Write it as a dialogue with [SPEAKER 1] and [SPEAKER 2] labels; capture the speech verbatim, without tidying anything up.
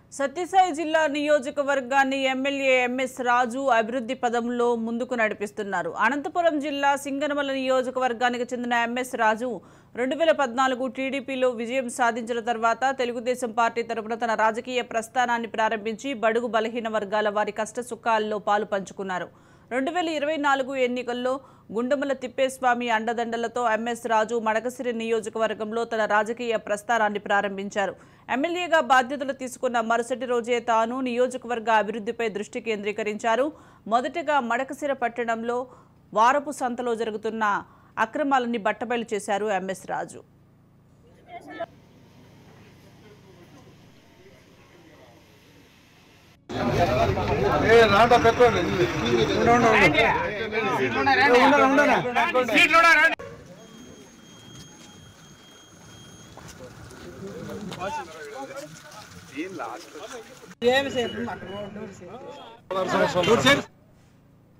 [SPEAKER 1] సత్యసాయి జిల్లా నియోజకవర్గాన్ని MLA MS రాజు అభివృద్ధి పదంలో ముందుకు నడిపిస్తున్నారు. అనంతపురం జిల్లా సింగనమల నియోజకవర్గానికి చెందిన ఎంఎస్ రాజు రెండు వేల పద్నాలుగు టీడీపీలో విజయం సాధించిన తర్వాత తెలుగుదేశం పార్టీ తరపున తన రాజకీయ ప్రస్థానాన్ని ప్రారంభించి బడుగు బలహీన వర్గాల వారి కష్ట సుఖాల్లో పాలు పంచుకున్నారు. రెండు వేల ఇరవై నాలుగు ఎన్నికల్లో గుండమల తిప్పేస్వామి అండదండలతో ఎంఎస్ రాజు మడకసిరి నియోజకవర్గంలో తన రాజకీయ ప్రస్థానాన్ని ప్రారంభించారు. ఎమ్మెల్యేగా బాధ్యతలు తీసుకున్న మరుసటి రోజే తాను నియోజకవర్గ అభివృద్ధిపై దృష్టి కేంద్రీకరించారు. మొదటగా మడకసిర పట్టణంలో వారపు సంతలో జరుగుతున్న అక్రమాలని బట్టబయలు చేశారు ఎంఎస్ రాజు.
[SPEAKER 2] ఏమి